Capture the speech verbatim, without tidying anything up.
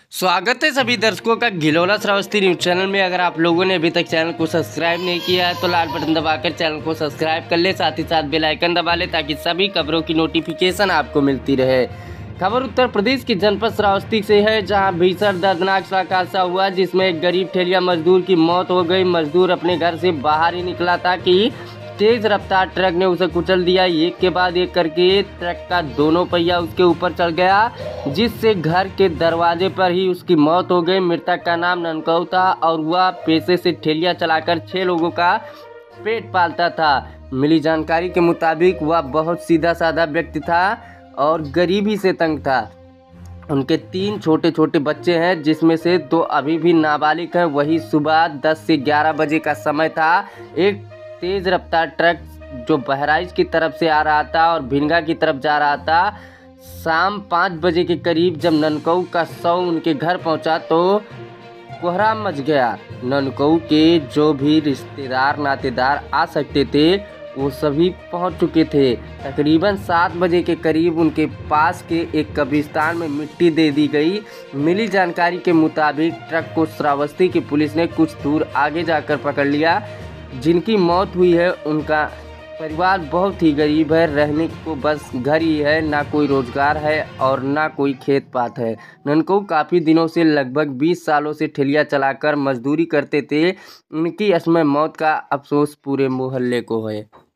स्वागत है सभी दर्शकों का गिलोला श्रावस्ती न्यूज चैनल में। अगर आप लोगों ने अभी तक चैनल को सब्सक्राइब नहीं किया है तो लाल बटन दबाकर चैनल को सब्सक्राइब कर ले, साथ ही साथ बेल आइकन दबा ले ताकि सभी खबरों की नोटिफिकेशन आपको मिलती रहे। खबर उत्तर प्रदेश के जनपद श्रावस्ती से है, जहां भीषण दर्दनाक सड़क हादसा हुआ जिसमें एक गरीब ठेलिया मजदूर की मौत हो गई। मजदूर अपने घर से बाहर ही निकला था कि तेज रफ्तार ट्रक ने उसे कुचल दिया। एक के बाद एक करके ट्रक का दोनों पहिया उसके ऊपर चढ़ गया, जिससे घर के दरवाजे पर ही उसकी मौत हो गई। मृतक का नाम ननकऊ था और वह पेशे से ठेलिया चलाकर छह लोगों का पेट पालता था। मिली जानकारी के मुताबिक वह बहुत सीधा साधा व्यक्ति था और गरीबी से तंग था। उनके तीन छोटे छोटे बच्चे हैं, जिसमें से दो अभी भी नाबालिग हैं। वही सुबह दस से ग्यारह बजे का समय था। एक तेज रफ्तार ट्रक जो बहराइच की तरफ से आ रहा था और भिनगा की तरफ जा रहा था। शाम पाँच बजे के करीब जब ननकऊ का शव उनके घर पहुंचा तो कोहराम मच गया। ननकऊ के जो भी रिश्तेदार नातेदार आ सकते थे वो सभी पहुंच चुके थे। तकरीबन सात बजे के करीब उनके पास के एक कब्रिस्तान में मिट्टी दे दी गई। मिली जानकारी के मुताबिक ट्रक को श्रावस्ती की पुलिस ने कुछ दूर आगे जाकर पकड़ लिया। जिनकी मौत हुई है उनका परिवार बहुत ही गरीब है, रहने को बस घर ही है, ना कोई रोजगार है और ना कोई खेत पात है। ननकऊ काफ़ी दिनों से लगभग बीस सालों से ठेलिया चलाकर मजदूरी करते थे। उनकी असमय मौत का अफसोस पूरे मोहल्ले को है।